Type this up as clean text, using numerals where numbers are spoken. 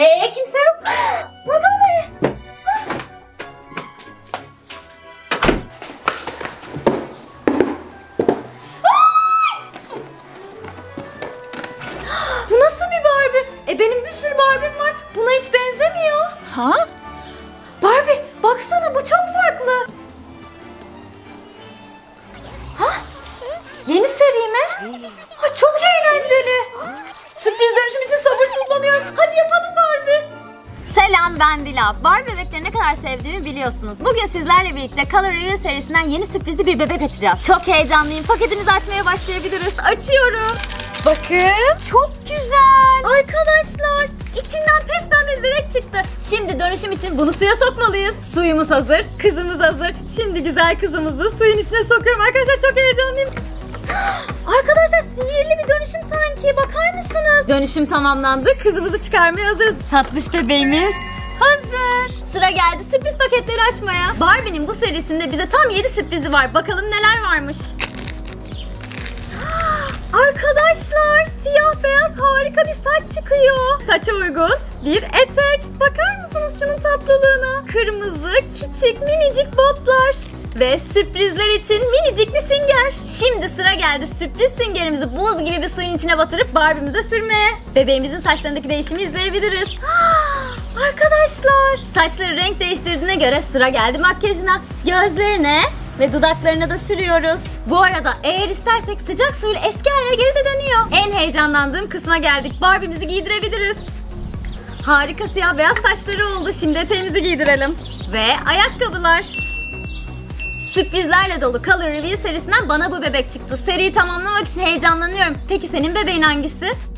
Kimse yok. Burada ne? Bu nasıl bir Barbie? Benim bir sürü Barbie'm var. Buna hiç benzemiyor. Ha? Barbie baksana, bu çok farklı. Ha? Yeni seri mi? Ha, çok eğlenceli. Sürpriz dönüşüm için sabırsızlanıyorum. Hadi yapalım Barbie. Selam, ben Dila. Barbie bebekleri ne kadar sevdiğimi biliyorsunuz. Bugün sizlerle birlikte Color Reveal serisinden yeni sürprizli bir bebek açacağız. Çok heyecanlıyım. Paketimizi açmaya başlayabiliriz. Açıyorum. Bakın. Çok güzel. Arkadaşlar, içinden pes pembe bir bebek çıktı. Şimdi dönüşüm için bunu suya sokmalıyız. Suyumuz hazır. Kızımız hazır. Şimdi güzel kızımızı suyun içine sokuyorum. Arkadaşlar çok heyecanlıyım. Arkadaşlar, sihirli bir dönüşüm sanki. Bakar mısınız? Dönüşüm tamamlandı. Kızımızı çıkarmaya hazırız. Tatlış bebeğimiz hazır. Sıra geldi sürpriz paketleri açmaya. Barbie'nin bu serisinde bize tam 7 sürprizi var. Bakalım neler varmış. Arkadaşlar, siyah beyaz harika bir saç çıkıyor. Saça uygun bir etek. Bakar mısınız şunun tatlılığına? Kırmızı küçük minicik botlar. Ve sürprizler için minicik bir sünger. Şimdi sıra geldi sürpriz süngerimizi buz gibi bir suyun içine batırıp Barbie'mize sürmeye. Bebeğimizin saçlarındaki değişimi izleyebiliriz. Arkadaşlar, saçları renk değiştirdiğine göre sıra geldi makyajına. Gözlerine ve dudaklarına da sürüyoruz. Bu arada eğer istersek sıcak suyla eski haline geri de dönüyor. En heyecanlandığım kısma geldik. Barbie'mizi giydirebiliriz. Harika siyah beyaz saçları oldu. Şimdi eteğimizi giydirelim. Ve ayakkabılar. Sürprizlerle dolu Color Reveal serisinden bana bu bebek çıktı. Seriyi tamamlamak için heyecanlanıyorum. Peki senin bebeğin hangisi?